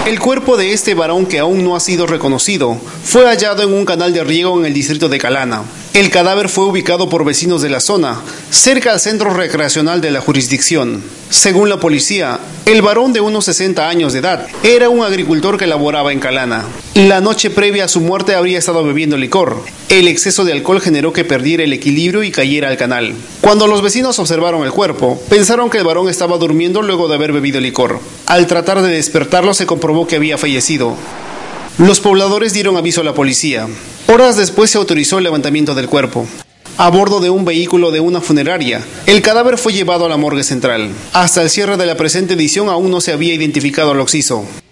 El cuerpo de este varón, que aún no ha sido reconocido, fue hallado en un canal de riego en el distrito de Calana. El cadáver fue ubicado por vecinos de la zona, cerca al centro recreacional de la jurisdicción. Según la policía, el varón de unos 60 años de edad era un agricultor que laboraba en Calana. La noche previa a su muerte habría estado bebiendo licor. El exceso de alcohol generó que perdiera el equilibrio y cayera al canal. Cuando los vecinos observaron el cuerpo, pensaron que el varón estaba durmiendo luego de haber bebido licor. Al tratar de despertarlo, se comprobó que había fallecido. Los pobladores dieron aviso a la policía. Horas después se autorizó el levantamiento del cuerpo. A bordo de un vehículo de una funeraria, el cadáver fue llevado a la morgue central. Hasta el cierre de la presente edición aún no se había identificado al occiso.